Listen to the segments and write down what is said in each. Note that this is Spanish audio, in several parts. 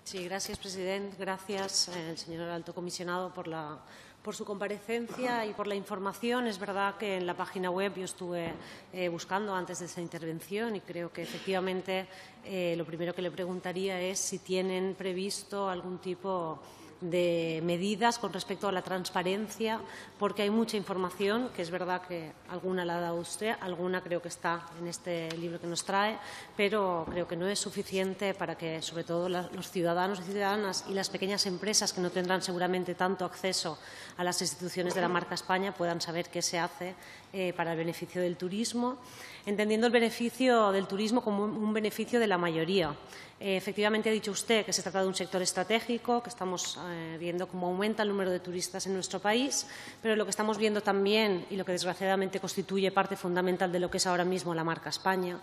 Sí, gracias, presidente. Gracias, señor alto comisionado, por su comparecencia y por la información. Es verdad que en la página web yo estuve buscando antes de esa intervención y creo que efectivamente lo primero que le preguntaría es si tienen previsto algún tipo de medidas con respecto a la transparencia, porque hay mucha información, que es verdad que alguna la ha dado usted, alguna creo que está en este libro que nos trae, pero creo que no es suficiente para que, sobre todo, los ciudadanos y ciudadanas y las pequeñas empresas que no tendrán seguramente tanto acceso a las instituciones de la marca España puedan saber qué se hace para el beneficio del turismo, entendiendo el beneficio del turismo como un beneficio de la mayoría. Efectivamente, ha dicho usted que se trata de un sector estratégico, que estamos viendo cómo aumenta el número de turistas en nuestro país, pero lo que estamos viendo también, y lo que desgraciadamente constituye parte fundamental de lo que es ahora mismo la marca España,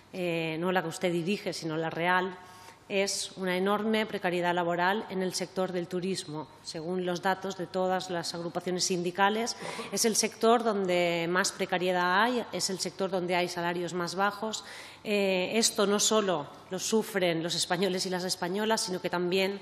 no la que usted dirige, sino la real, es una enorme precariedad laboral en el sector del turismo. Según los datos de todas las agrupaciones sindicales, es el sector donde más precariedad hay, es el sector donde hay salarios más bajos. Esto no solo lo sufren los españoles y las españolas, sino que también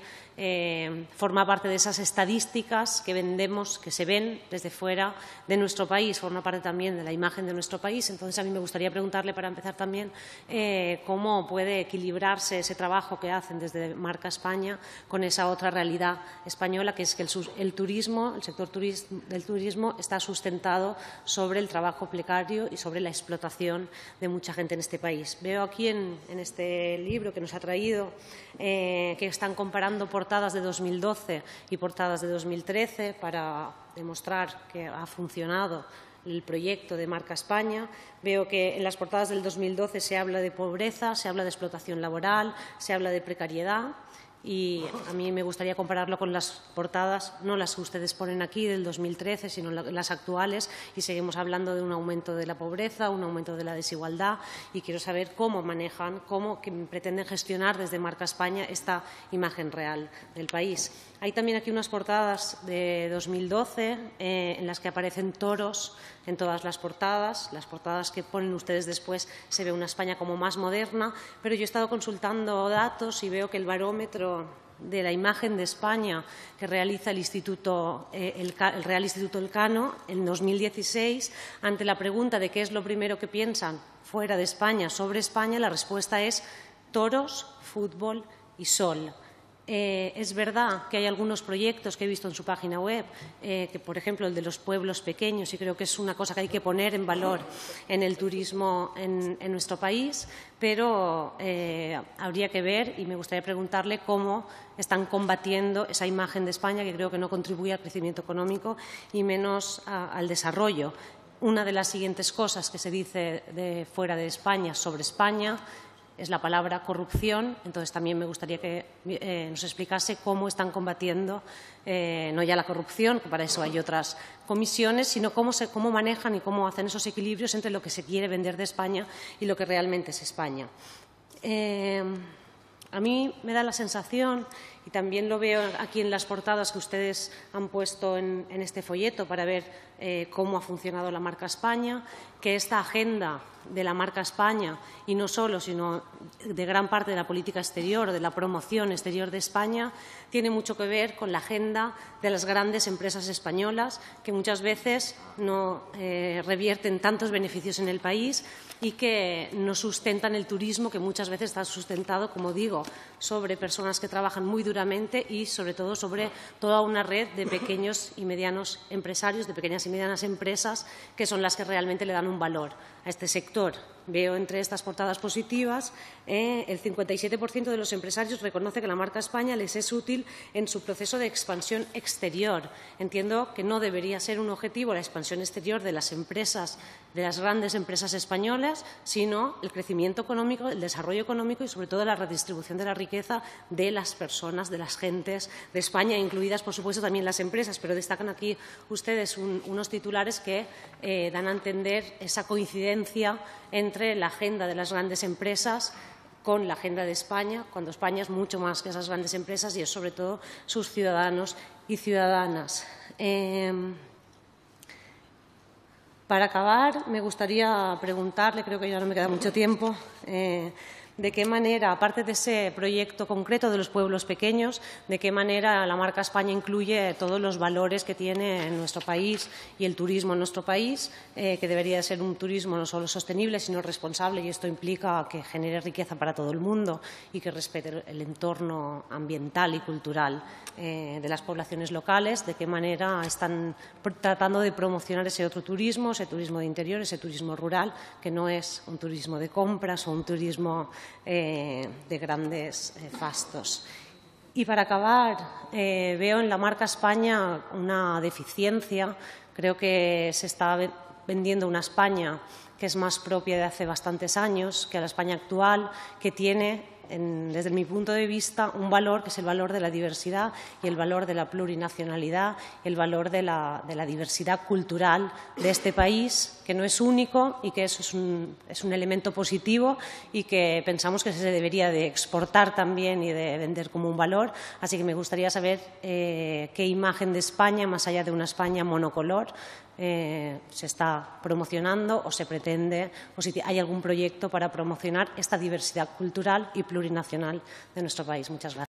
forma parte de esas estadísticas que vendemos, que se ven desde fuera de nuestro país, forma parte también de la imagen de nuestro país. Entonces, a mí me gustaría preguntarle, para empezar también, cómo puede equilibrarse ese trabajo que hacen desde Marca España con esa otra realidad española, que es que el turismo, el sector del turismo está sustentado sobre el trabajo precario y sobre la explotación de mucha gente en este país. Veo aquí en este libro que nos ha traído que están comparando portadas de 2012 y portadas de 2013 para demostrar que ha funcionado el proyecto de Marca España. Veo que en las portadas del 2012 se habla de pobreza, se habla de explotación laboral, se habla de precariedad. Y a mí me gustaría compararlo con las portadas, no las que ustedes ponen aquí del 2013, sino las actuales, y seguimos hablando de un aumento de la pobreza, un aumento de la desigualdad, y quiero saber cómo manejan, cómo pretenden gestionar desde Marca España esta imagen real del país. Hay también aquí unas portadas de 2012 en las que aparecen toros en todas las portadas que ponen ustedes después se ve una España como más moderna, pero yo he estado consultando datos y veo que el barómetro de la imagen de España que realiza el Real Instituto Elcano en 2016, ante la pregunta de qué es lo primero que piensan fuera de España sobre España, la respuesta es toros, fútbol y sol. Es verdad que hay algunos proyectos que he visto en su página web, que, por ejemplo, el de los pueblos pequeños, y creo que es una cosa que hay que poner en valor en el turismo en nuestro país, pero habría que ver, y me gustaría preguntarle cómo están combatiendo esa imagen de España, que creo que no contribuye al crecimiento económico y menos al desarrollo. Una de las siguientes cosas que se dice de fuera de España sobre España es la palabra corrupción. Entonces, también me gustaría que nos explicase cómo están combatiendo no ya la corrupción, que para eso hay otras comisiones, sino cómo manejan y cómo hacen esos equilibrios entre lo que se quiere vender de España y lo que realmente es España. A mí me da la sensación, y también lo veo aquí en las portadas que ustedes han puesto en este folleto para ver cómo ha funcionado la marca España, que esta agenda de la marca España, y no solo, sino de gran parte de la política exterior, de la promoción exterior de España, tiene mucho que ver con la agenda de las grandes empresas españolas, que muchas veces no revierten tantos beneficios en el país y que no sustentan el turismo, que muchas veces está sustentado, como digo, sobre personas que trabajan muy duramente y, sobre todo, sobre toda una red de pequeños y medianos empresarios, de pequeñas y medianas empresas, que son las que realmente le dan un valor a este sector. Veo entre estas portadas positivas el 57% de los empresarios reconoce que la marca España les es útil en su proceso de expansión exterior. Entiendo que no debería ser un objetivo la expansión exterior de las empresas, de las grandes empresas españolas, sino el crecimiento económico, el desarrollo económico y, sobre todo, la redistribución de la riqueza de las personas, de las gentes de España, incluidas, por supuesto, también las empresas. Pero destacan aquí ustedes unos titulares que dan a entender esa coincidencia entre la agenda de las grandes empresas con la agenda de España, cuando España es mucho más que esas grandes empresas y es, sobre todo, sus ciudadanos y ciudadanas. Para acabar, me gustaría preguntarle, creo que ya no me queda mucho tiempo, de qué manera, aparte de ese proyecto concreto de los pueblos pequeños, de qué manera la marca España incluye todos los valores que tiene en nuestro país y el turismo en nuestro país, que debería ser un turismo no solo sostenible, sino responsable, y esto implica que genere riqueza para todo el mundo y que respete el entorno ambiental y cultural de las poblaciones locales, de qué manera están tratando de promocionar ese otro turismo, ese turismo de interior, ese turismo rural, que no es un turismo de compras o un turismo de grandes fastos. Y para acabar, veo en la marca España una deficiencia. Creo que se está vendiendo una España que es más propia de hace bastantes años que la España actual, que tiene, desde mi punto de vista, un valor que es el valor de la diversidad y el valor de la plurinacionalidad, el valor de la diversidad cultural de este país, que no es único y que eso es un elemento positivo y que pensamos que se debería de exportar también y de vender como un valor. Así que me gustaría saber qué imagen de España, más allá de una España monocolor, se está promocionando o se pretende, o si hay algún proyecto para promocionar esta diversidad cultural y plurinacional de nuestro país. Muchas gracias.